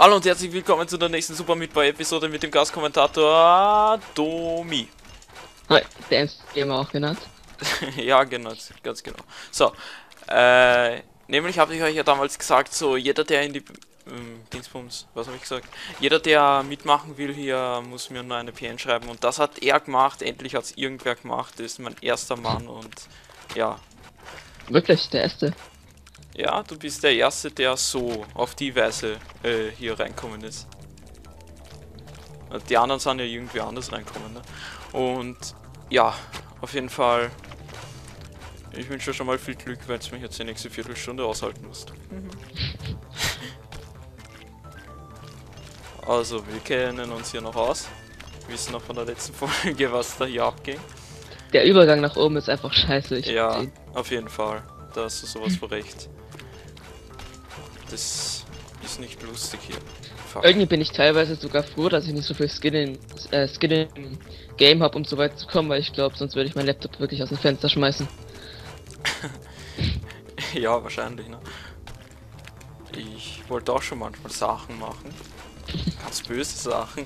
Hallo und herzlich willkommen zu der nächsten Super Meat Boy Episode mit dem Gastkommentator Domi. Hi, der Gamer auch genannt. Ja, genau, ganz genau. So, nämlich habe ich euch ja damals gesagt, so jeder, der in die Dingsbums, was habe ich gesagt? Jeder, der mitmachen will hier, muss mir nur eine PN schreiben und das hat er gemacht. Endlich hat es irgendwer gemacht. Das ist mein erster Mann und ja. Wirklich, der erste. Ja, du bist der Erste, der so auf die Weise hier reinkommen ist. Die anderen sind ja irgendwie anders reinkommen, ne? Und ja, auf jeden Fall. Ich wünsche dir schon mal viel Glück, weil du mich jetzt die nächste Viertelstunde aushalten musst. Also, wir kennen uns hier noch aus. Wissen noch von der letzten Folge, was da hier abging. Der Übergang nach oben ist einfach scheiße. Ja, auf jeden Fall. Da hast du sowas für recht. Das ist nicht lustig hier. Fuck. Irgendwie bin ich teilweise sogar froh, dass ich nicht so viel Skin im Game habe, um so weit zu kommen, weil ich glaube, sonst würde ich meinen Laptop wirklich aus dem Fenster schmeißen. Ja, wahrscheinlich, ne? Ich wollte auch schon manchmal Sachen machen. Ganz böse Sachen.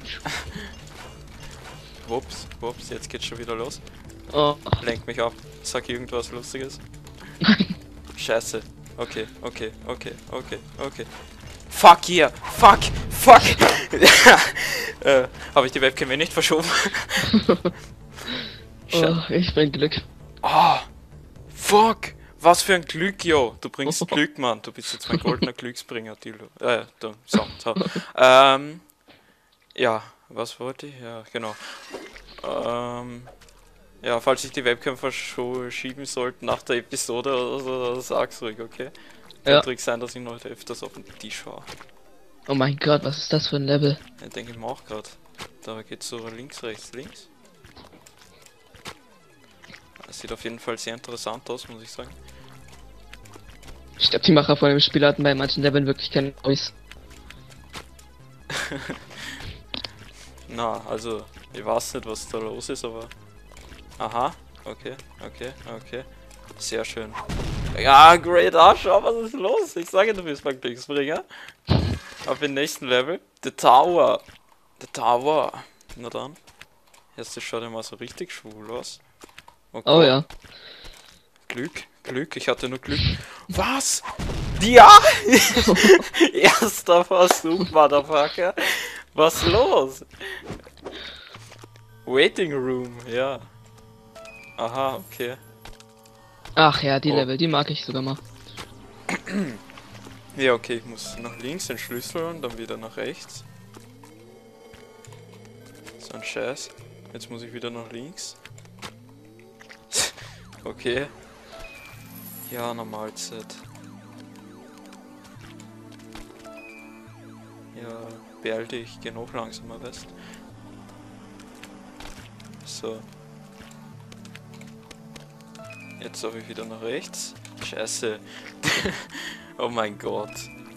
Wups, wups, jetzt geht's schon wieder los. Oh, Lenk mich ab, sag irgendwas Lustiges. Scheiße. Okay. Fuck hier! Fuck! Habe ich die Webcam nicht verschoben? oh, ich bring Glück. Oh! Fuck! Was für ein Glück, yo! Du bringst Glück, Mann. Du bist jetzt mein goldener Glücksbringer, Dilo. So. Ja, was wollte ich? Ja, genau. Ja, falls ich die Webcam verschieben sollte nach der Episode oder so, sag's ruhig, okay? Ja. Kann sein, dass ich noch öfters auf den Tisch schaue. Oh mein Gott, was ist das für ein Level? Ich denke ich mir auch gerade. Da geht's so links, rechts, links. Das sieht auf jeden Fall sehr interessant aus, muss ich sagen. Ich glaube, die Macher von dem Spiel hatten bei manchen Leveln wirklich keine Voice. Na, also, ich weiß nicht, was da los ist, aber... Aha, okay. Sehr schön. Ja, great Arschau, was ist los? Ich sage, du bist mein Glücksbringer. Auf den nächsten Level. The Tower. Na dann. Jetzt schaut ja mal so richtig schwul aus. Oh Gott. ja. Glück, ich hatte nur Glück. Was? Ja! Erster Versuch, Motherfucker. Was los? Waiting Room, ja. Aha, okay. Ach ja, die Oh. Level, die mag ich sogar mal. Ja, okay, ich muss nach links den Schlüssel und dann wieder nach rechts. So ein Scheiß. Jetzt muss ich wieder nach links. Okay. Ja, Normalzeit. Ja, beeil dich, geh noch langsamer, weißt. So. Jetzt darf ich wieder nach rechts. Scheiße. Oh mein Gott.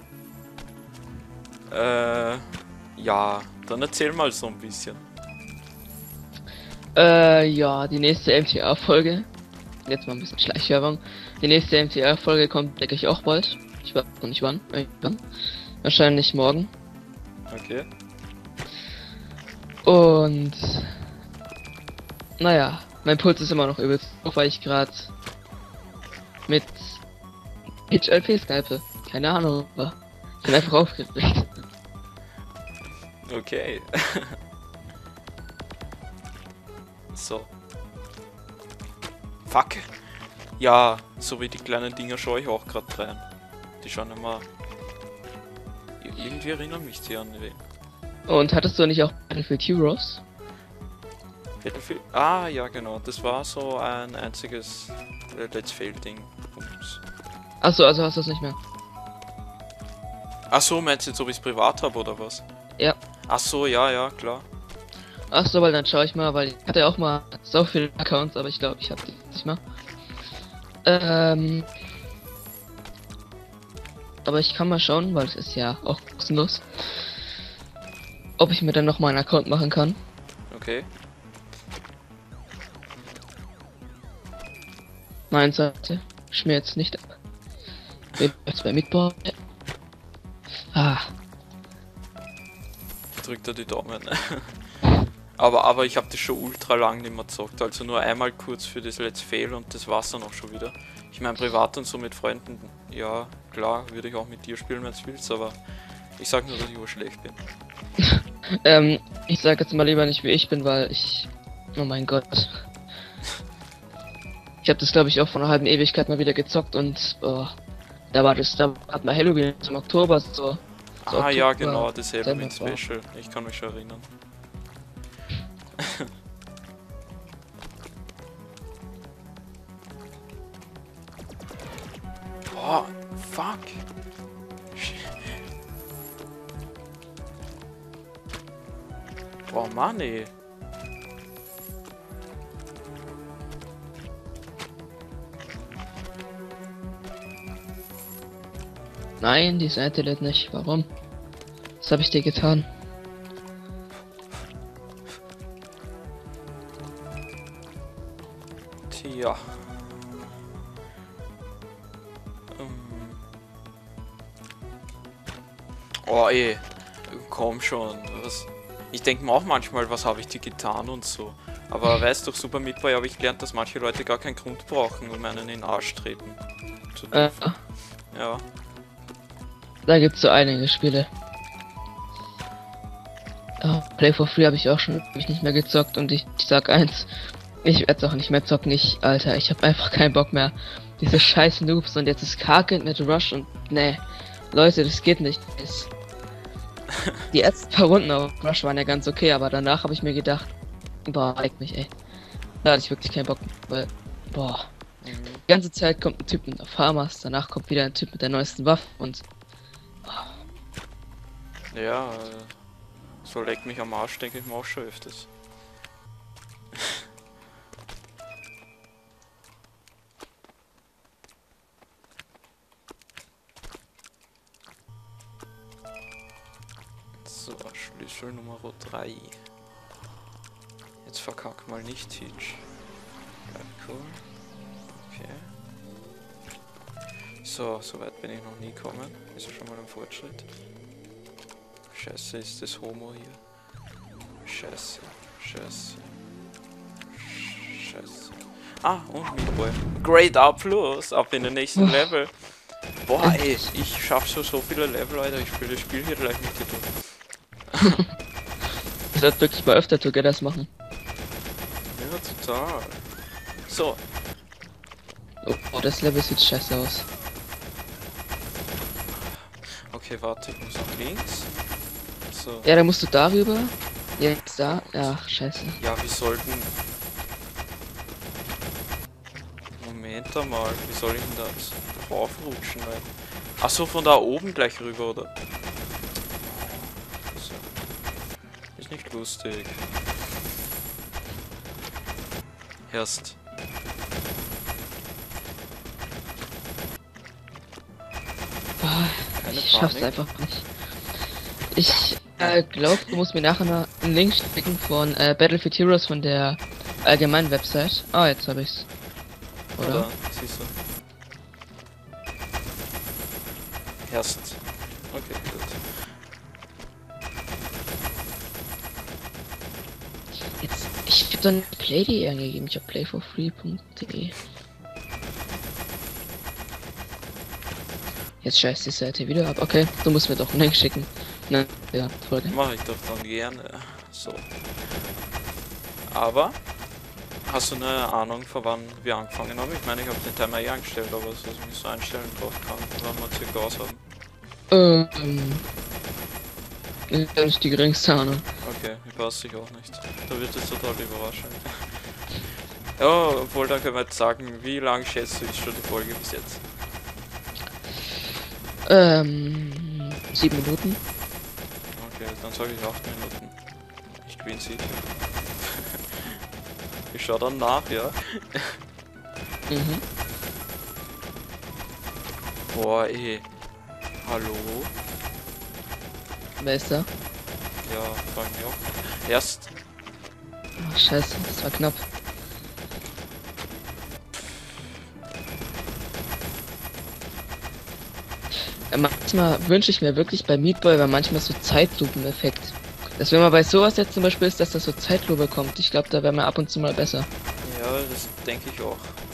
Ja, dann erzähl mal so ein bisschen. Ja, die nächste MTA-Folge. Jetzt mal ein bisschen Schleichwerbung. Die nächste MTA-Folge kommt, denke ich, auch bald. Ich weiß noch nicht wann. Irgendwann. Wahrscheinlich morgen. Okay. Und naja, mein Puls ist immer noch übelst hoch, weil ich gerade mit HLP skype. Keine Ahnung, aber ich bin einfach aufgeregt. Okay. So. Fuck. Ja, so wie die kleinen Dinger schaue ich auch gerade rein. Die schauen immer... Irgendwie erinnern mich die an wen. Und hattest du nicht auch Battlefield Heroes? Battlefield? Ah, ja genau. Das war so ein einziges Let's Fail-Ding. Achso, also hast du es nicht mehr. Ach so, meinst du jetzt, ob ich es privat habe oder was? Ja. Ach so, ja, klar. Achso, weil dann schaue ich mal, weil ich hatte auch mal so viele Accounts, aber ich glaube, ich habe die nicht mehr. Aber ich kann mal schauen, weil es ist ja auch kostenlos, ob ich mir dann noch mal einen Account machen kann. Okay. Nein, Seite. Schmier jetzt nicht ab. Jetzt bei Midboard. Ah. drück dir die Daumen. aber ich habe das schon ultra lang nicht mehr gezockt, also nur einmal kurz für das Let's Fail und das war's dann auch schon wieder. Ich meine, privat und so mit Freunden, ja, klar, würde ich auch mit dir spielen, wenn du willst, aber ich sag nur, dass ich schlecht bin. Ich sag jetzt mal lieber nicht, wie ich bin, weil ich... Oh mein Gott. Ich habe das, glaube ich, auch vor einer halben Ewigkeit mal wieder gezockt und... da hat man Halloween zum Oktober so... Ah ja, Oktober, genau, das Halloween September. Special. Ich kann mich schon erinnern. Boah, fuck. Boah, Mann, ey. Nein, die Seite lädt nicht. Warum? Was habe ich dir getan? Tja. Oh ey, komm schon. Was? Ich denke mir auch manchmal, was habe ich dir getan und so. Aber weißt doch, Super Meat Boy habe ich gelernt, dass manche Leute gar keinen Grund brauchen, um einen in den Arsch treten zu dürfen. Ja. Da gibt's so einige Spiele. Play for Free habe ich auch schon nicht mehr gezockt und ich sag eins, ich werde auch nicht mehr zocken. Alter, ich habe einfach keinen Bock mehr. Diese scheiß Noobs und jetzt ist Karkind mit Rush und nee, Leute, das geht nicht. Die ersten paar Runden auf Rush waren ja ganz okay, aber danach habe ich mir gedacht, boah, leck mich, ey. Da hatte ich wirklich keinen Bock, weil, boah. Die ganze Zeit kommt ein Typ mit einer Farmers, danach kommt wieder ein Typ mit der neuesten Waffe und... Ja, so leckt mich am Arsch, denke ich mir auch schon öfters. So, Schlüssel Nummer 3. Jetzt verkack mal nicht, Teach. Bleib cool. Okay. So, soweit bin ich noch nie gekommen. Ist ja schon mal ein Fortschritt. Scheiße, ist das Homo hier. Scheiße, scheiße. Scheiße. Ah, und Meatboy. Great Abschluss, ab in den nächsten Level. Boah, ey, ich schaff schon so viele Level, Alter. Ich spiele das Spiel hier gleich mit dir durch. Ich sollte wirklich mal öfter Together machen. Ja, total. So. Oh, das Level sieht scheiße aus. Okay, warte, ich muss nach links. So. Ja, dann musst du darüber. Jetzt da. Ach, scheiße. Ja, wir sollten... Moment einmal, wie soll ich denn das raufrutschen? Achso, von da oben gleich rüber, oder? So. Ist nicht lustig. Erst. Keine Ich schaff's Panik. einfach nicht. Ich glaube, du musst mir nachher einen Link schicken von Battlefield Heroes von der allgemeinen Website. Ah, jetzt habe ich's. Oder? Siehst du. Erst. Okay, gut. Jetzt, ich hab dann play.de eingegeben. Ich hab playforfree.de. Jetzt scheißt die Seite wieder ab. Okay, du musst mir doch einen Link schicken. Ne, ja, Folge. Mache ich doch dann gerne. So. Aber, hast du eine Ahnung, von wann wir angefangen haben? Ich meine, ich habe den Timer eh eingestellt, aber so, dass ich mich so einstellen drauf kann, wann wir circa aus haben. Nicht die geringste Ahnung. Okay, ich weiß ich auch nicht. Da wird es total überraschend. Ja, obwohl, dann können wir jetzt sagen, wie lange schätzt du ist schon die Folge bis jetzt? 7 Minuten. Okay, dann sage ich 8 Minuten. Ich gewinne sicher. Ich schau dann nach, ja. Mhm. Boah, ey. Hallo? Wer ist da? Ja, fragen wir auch. Erst. Ach, scheiße, das war knapp. Manchmal wünsche ich mir wirklich bei Meat Boy, weil manchmal so Zeitlupen-Effekt. Dass wenn man bei sowas jetzt zum Beispiel ist, dass das so Zeitlupe kommt. Ich glaube, da wäre man ab und zu mal besser. Ja, das denke ich auch.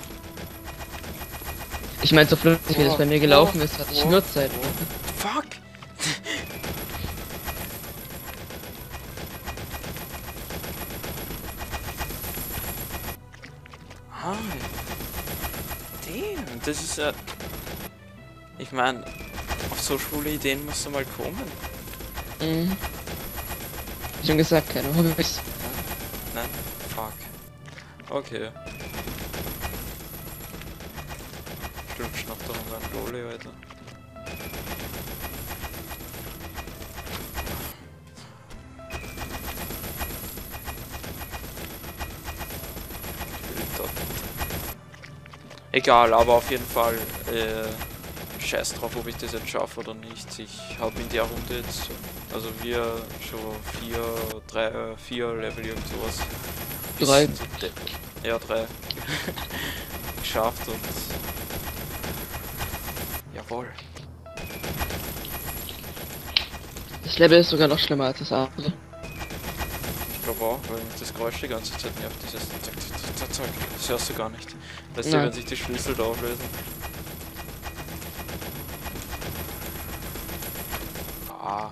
Ich meine, so flüssig wie das bei mir gelaufen ist, hatte ich nur Zeit. Fuck! Ah, damn, das ist ja... Ich meine, auf so schwule Ideen musst du mal kommen. Mhm. Wie schon gesagt, keine Hobbys. Nein, fuck. Okay. Stimmt, schnappt doch noch ein Loli, Alter. Egal, aber auf jeden Fall, scheiß drauf, ob ich das jetzt schaffe oder nicht. Ich habe in der Runde jetzt, also wir schon 4 Level, irgend sowas. 3. Ja, 3. Geschafft und... Jawohl. Das Level ist sogar noch schlimmer als das andere. Ich glaube auch, weil mich das Geräusch die ganze Zeit nervt, dieses Zack, zack, zack, zack. Das hörst du gar nicht. Weißt du, Nein. wenn sich die Schlüssel da auflösen. Ah.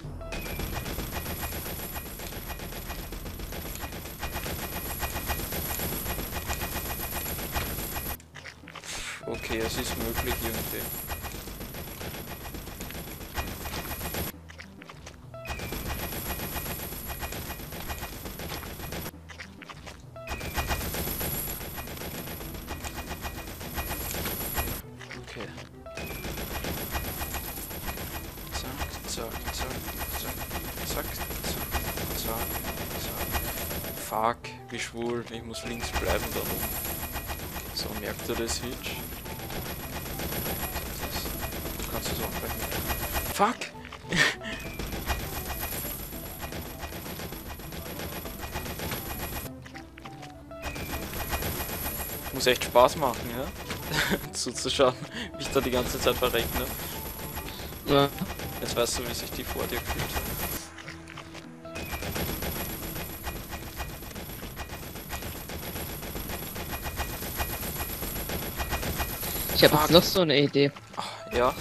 Okay, es ist möglich irgendwie. Okay. Zack, zack, zack, zack, zack, zack, zack, zack. Fuck, wie schwul. Ich muss links bleiben da oben. So, merkt ihr das, Hitch? Du kannst es auch bleiben. Fuck! Muss echt Spaß machen, ja? Zuzuschauen, wie ich da die ganze Zeit verregne. Ja. Jetzt weißt du, wie sich die vor dir fühlt. Ich habe jetzt noch so eine Idee. Ach, ja?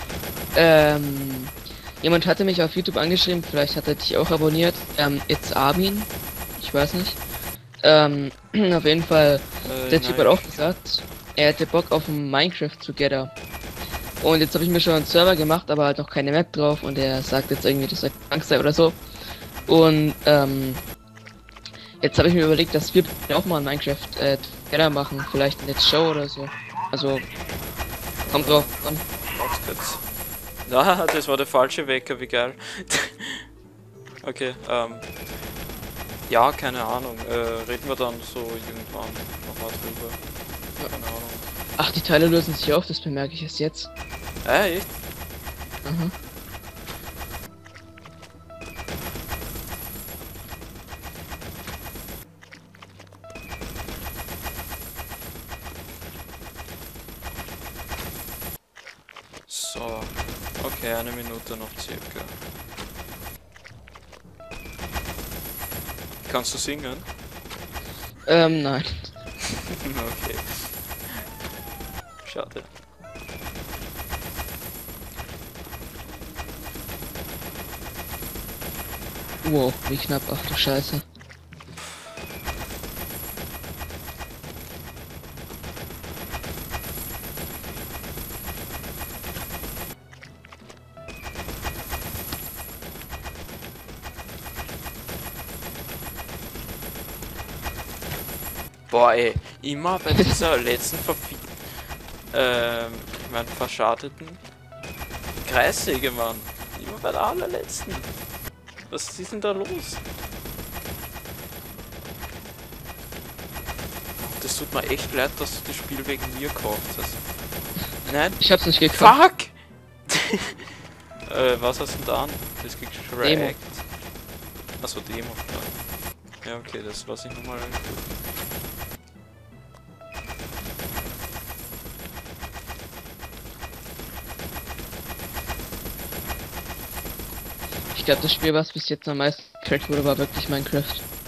Jemand hatte mich auf YouTube angeschrieben, vielleicht hat er dich auch abonniert. It's Armin. Ich weiß nicht. Auf jeden Fall, der Typ hat auch gesagt, er hätte Bock auf ein Minecraft Together. Und jetzt habe ich mir schon einen Server gemacht, aber halt noch keine Map drauf und er sagt jetzt irgendwie, das sei krank sei oder so. Und jetzt habe ich mir überlegt, dass wir auch mal ein Minecraft Together machen, vielleicht in Let's Show oder so. Also kommt drauf an. Warte kurz. Ah, das war der falsche Wecker, wie geil. Okay, ja, keine Ahnung. Reden wir dann so irgendwann nochmal drüber. Keine Ahnung. Ach, die Teile lösen sich auf, das bemerke ich erst jetzt. Echt? Mhm. So. Okay, 1 Minute noch circa. Kannst du singen? Nein. Okay. Schade. Wow, wie knapp, ach du Scheiße. Boah, ey, immer bei dieser letzten ich mein, verschadeten Kreissäge, Mann. Immer bei der allerletzten. Was ist denn da los? Das tut mir echt leid, dass du das Spiel wegen mir gekauft hast. Nein? Ich hab's nicht gekauft. Fuck! Was hast du denn da an? Das gecrackt. Demo. Achso, Demo. Ja, okay, das lasse ich nochmal. Ich glaube, das Spiel, was bis jetzt am meisten gecrackt wurde, war wirklich Minecraft.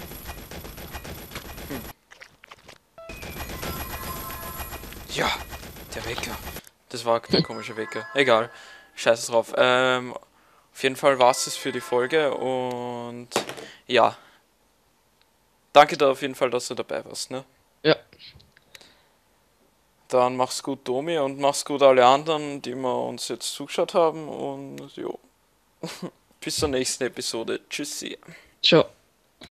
Ja, der Wecker. Das war der komische Wecker. Egal. Scheiß drauf. Auf jeden Fall war's das für die Folge und ja. Danke dir auf jeden Fall, dass du dabei warst, ne? Ja, Dann mach's gut, Domi, und mach's gut alle anderen, die wir uns jetzt zugeschaut haben und jo. Bis zur nächsten Episode. Tschüssi. ciao.